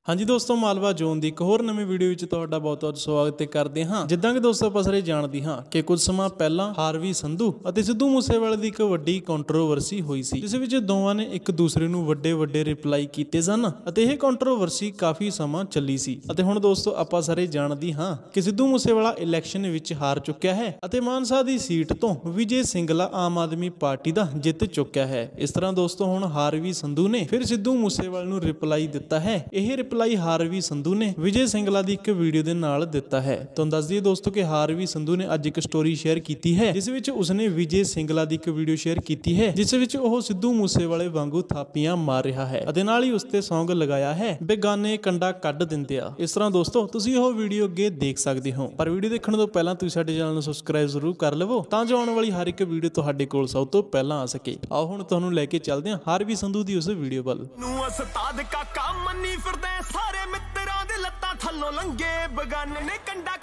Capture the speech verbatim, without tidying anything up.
हाँ जी दोस्तों, मालवा जोन की एक होर नवीं वीडियो में तुहाडा बहुत बहुत स्वागत करते हाँ। जिद्दां कि दोस्तों आपां सारे जाणदे हाँ कि कुछ समा पहला हार्वी संधू अते सिद्धू मूसेवाले की एक वड्डी कंट्रोवर्सी हुई सी, जिस विच दोवां ने एक दूसरे नूं वड्डे वड्डे रिप्लाई कीते सन अते यह कंट्रोवर्सी काफ़ी समा चली सी। अते हुण दोस्तों आपां सारे जाणदे हाँ कि सिद्धू मूसेवाला इलैक्शन विच हार चुक्या है अते मानसा दी सीट तो विजय सिंगला आम आदमी पार्टी दा जित चुक्या है। इस तरह दोस्तों हुण हार्वी संधू ने फिर सिद्धू मूसेवाले नूं रिप्लाई दिता है। यह रिप्लाई हार्वी संधू ने विजय सिंगला की एक वीडियो के नाल दिता है। तो दस दिए दोस्तों कि हार्वी संधू ने अज एक स्टोरी शेयर की है जिस विच उसने विजय सिंगला की एक वीडियो शेयर की है जिस विच ओह सिद्धू मूसेवाले वांगू थापियां मार रहा है अते नाल ही उसते सॉन्ग लगाया है बेगाने कंडा कढ दिंदे आ। इस तरह दोस्तों तुसीं ओह वीडियो अगे देख सकते हो, पर वीडियो देखने तो पहला तुसीं साडे चैनल नूं सबसक्राइब जरूर कर लवो तां जो आने वाली हर एक वीडियो तुहाडे कोल सब तो पहला आ सके। आओ हुण तुहानूं लैके चलदे हां हार्वी संधू की उस वीडियो वल। सारे मित्रां दे लत्तां थल्लों लंघे बेगाने ने कंडा